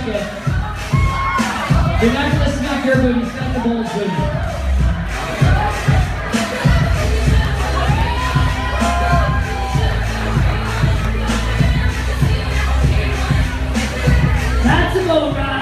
like it. You're not going to smack your booty, smack the ball's booty. That's a go, guys.